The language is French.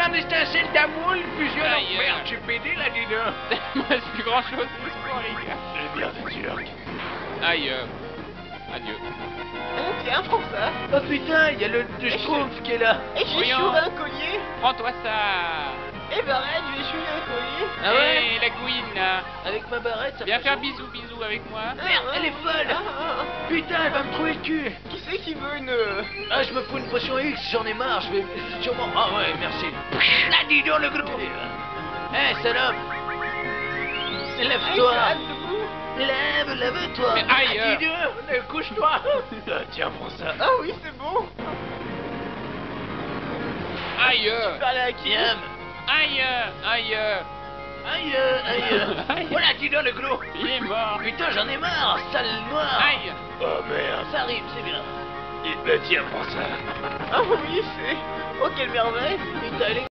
regarde les étincelles d'amour, le fusion. Aïe. Merde, je suis pédé là, dis donc. Moi, c'est plus grand chose, les gars. Le bien de Turc. Aïe. Adieu. Ah, tiens, prends ça. Oh putain, il y a le Schtroumpf qui est là. Et j'ai Voyons. échoué un collier. Prends-toi ça. Eh ben arrête, je vais échouer un collier. Ah ouais? Eh, la gouine, là. Avec ma barrette, ça Viens fait faire chaud. bisous avec moi. Merde, elle est folle. Putain, elle va me trouver le cul. Qui c'est qui veut une... Ah, je me fous une potion X, j'en ai marre, je vais sûrement... Ah ouais, merci. Là, dis donc, le gros. Eh, salope. Lève-toi. Aïe, debout. Lève-toi. Mais aïe. Ah, dis donc, couche-toi. Ah, tiens, prends ça. Ah oui, c'est bon. Aïe. Je vais aller à qui? Viens. Aïe. Aïe. Aïe, aïe. Aïe. Voilà, dis donc, le gros. Il est mort. Putain, j'en ai marre, sale noir. Aïe. Oh merde. Ça arrive, c'est bien. Et, tiens, prends ça. Ah oui, c'est... Oh, quelle merveille. Putain, elle est